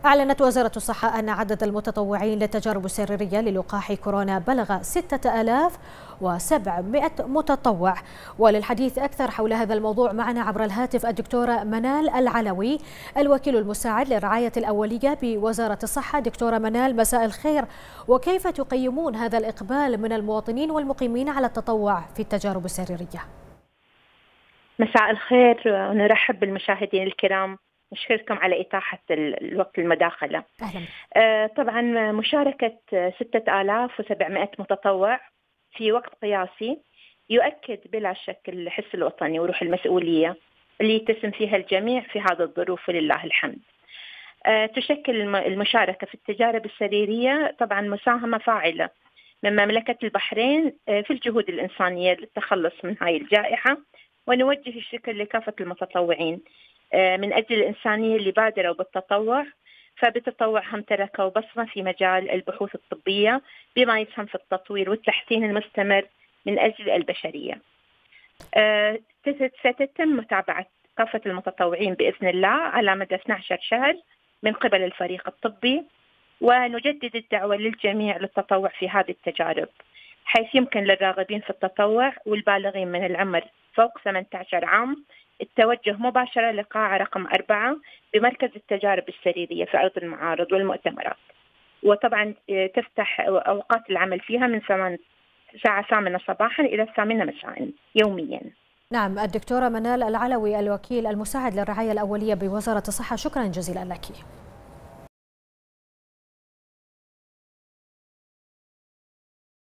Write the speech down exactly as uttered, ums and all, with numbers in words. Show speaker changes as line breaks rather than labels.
أعلنت وزارة الصحة أن عدد المتطوعين للتجارب السريرية للقاح كورونا بلغ ستة آلاف وسبعمائة متطوع. وللحديث أكثر حول هذا الموضوع معنا عبر الهاتف الدكتورة منال العلوي، الوكيل المساعد للرعاية الأولية بوزارة الصحة. دكتورة منال، مساء الخير، وكيف تقيمون هذا الإقبال من المواطنين والمقيمين على التطوع في التجارب السريرية؟
مساء الخير، ونرحب بالمشاهدين الكرام، نشكركم على إتاحة الوقت المداخلة.
أهلا.
آه طبعا مشاركة ستة آلاف وسبعمائة متطوع في وقت قياسي يؤكد بلا شك الحس الوطني وروح المسؤولية اللي يتسم فيها الجميع في هذه الظروف، ولله الحمد. آه تشكل المشاركة في التجارب السريرية طبعا مساهمة فاعلة من مملكة البحرين آه في الجهود الإنسانية للتخلص من هاي الجائحة، ونوجه الشكر لكافة المتطوعين من أجل الإنسانية اللي بادروا بالتطوع، فبتطوعهم تركوا بصمة في مجال البحوث الطبية بما يسهم في التطوير والتحسين المستمر من أجل البشرية. ستتم متابعة كافة المتطوعين بإذن الله على مدى اثني عشر شهر من قبل الفريق الطبي، ونجدد الدعوة للجميع للتطوع في هذه التجارب، حيث يمكن للراغبين في التطوع والبالغين من العمر فوق ثمانية عشر عام التوجه مباشرة لقاعة رقم أربعة بمركز التجارب السريرية في أرض المعارض والمؤتمرات. وطبعا تفتح أوقات العمل فيها من الساعة الثامنة صباحا إلى الثامنة مساء يوميا.
نعم، الدكتورة منال العلوي، الوكيل المساعد للرعاية الأولية بوزارة الصحة، شكرا جزيلا لك.